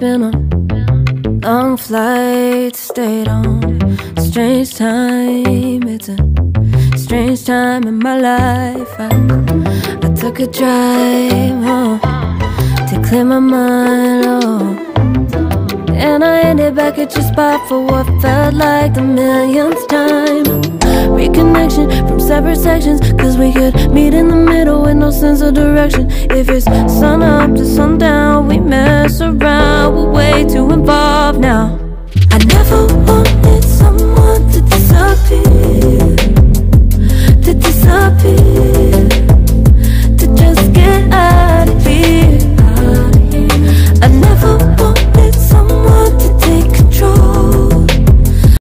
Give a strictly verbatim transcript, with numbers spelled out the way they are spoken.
been a long flight, stayed on a strange time. It's a strange time in my life. I, I took a drive home to clear my mind, oh. And I ended back at your spot for what felt like the millionth time. Reconnection from separate sections, cause we could meet in the middle with no sense of direction. If it's sun up to sundown, we mess around, we're way too